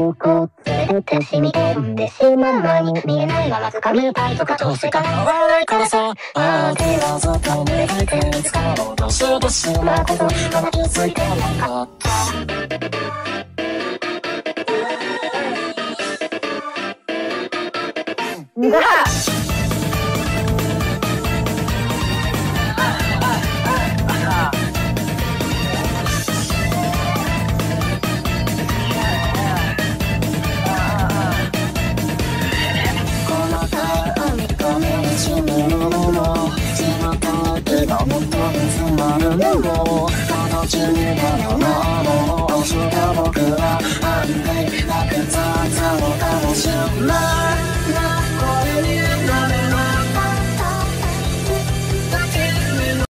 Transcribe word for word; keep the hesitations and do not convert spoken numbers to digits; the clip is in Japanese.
残ってるって染み込んでしまう前に見えないまま掴みたいとかどうせかな笑いからさああ手はずっと濡れていて見つかろうとしてしまうことまだ気づいてなかったうわもっと詰まるのも形になるなもうした僕は安定なく雑なのかもしれない